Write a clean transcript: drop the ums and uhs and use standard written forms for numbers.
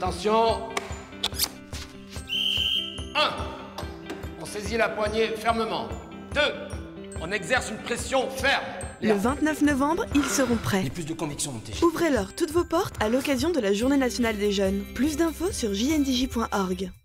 Attention. 1. On saisit la poignée fermement. 2. On exerce une pression ferme. Le 29 novembre, ils seront prêts. J'ai plus de conviction, mon TG. Ouvrez-leur toutes vos portes à l'occasion de la Journée nationale des jeunes. Plus d'infos sur jndj.org.